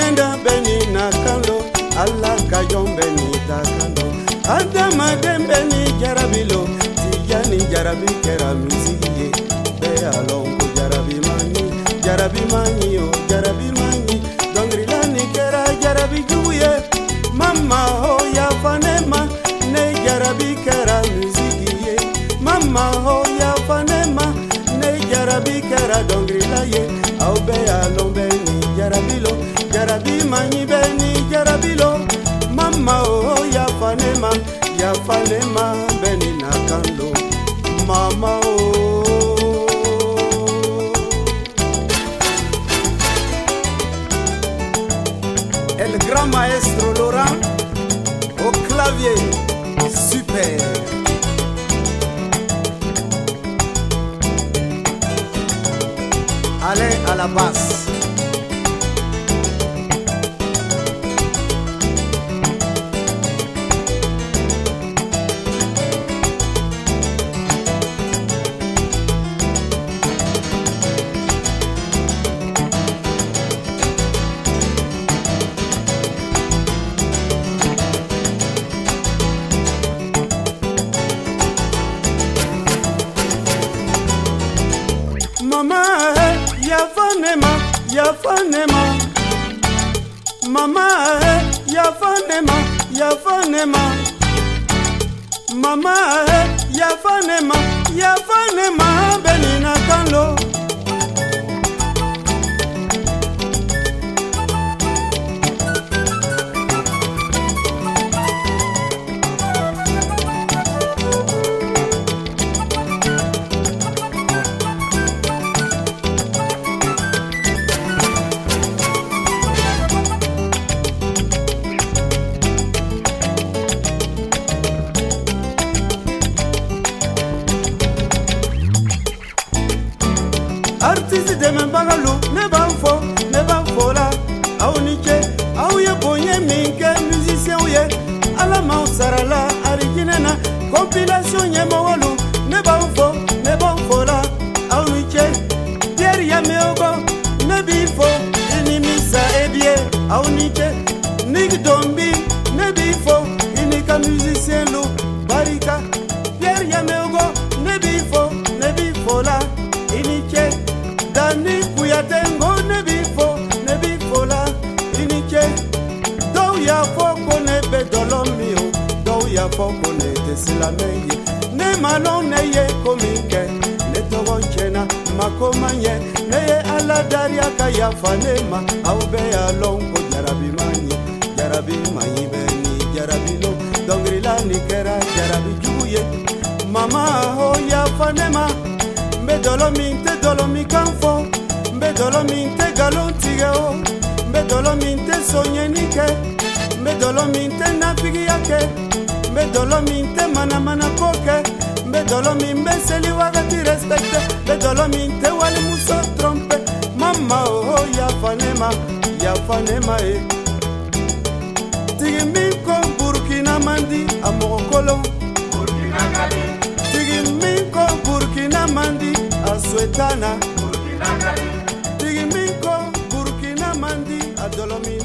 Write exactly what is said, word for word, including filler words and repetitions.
Nyenda beni nakando, Allah kayon beni takando. Adama dembeni jarabilo, tijani jarabi kera musiye. Be alongo jarabi mani, jarabi mani o jarabi mani. Dongrilani kera jarabi juye, mama ho ya fanema, ne jarabi kera musiye. Mama ho ya fanema, ne jarabi kera dongrilaye. Au be alongo beni jarabilo, jarabi mani beni jarabilo. Mama oh ya fanema, ya fanema beni nakando. Mama oh. El grand maestro Laurent au clavier, super. Allez à la basse. Mama, ya fanema, ya fanema. Mama, ya fanema, ya fanema. Mama, ya fanema, ya fanema. Benina kando. Artiste de membagalu ne banfo ne banfola au niche au ye bonye minke musicien ye ala mausarala originena compilation ye mawalu ne banfo ne banfola au niche Pierre ya meogo ne bifo inimisa ebie au niche nig dombi ne bifo inika musicien lu barika Pierre ya meogo ne bifo ne bifola iniche Dani kuyatengo ne bifo, ne bifola, inike. Do ya foko ne bedolomio, do ya foko ne tesilameye. Ne malon ne ye komike, ne togonchena makomanye. Ne ye aladaria kaya fanema, au be alongo jarabi mani, jarabi mani beni, jarabi lo. Dongrila nikera jarabi juye, mama ho ya fanema. Mbe dolominte dolomi kanfo, mbe dolominte galontigeo, mbe dolominte sonyenike, mbe dolominte nafigi yake, mbe dolominte mana mana koke, mbe dolomimbe seli wagati respecte, mbe dolominte wali muso trompe, mama oh ya fanema, ya fanema e. Tigimiko Burkina mandi amokolo, Burkina gali. Tigimiko Burkina mandi aswetana Burkina gali. Tigimiko Burkina mandi adolomi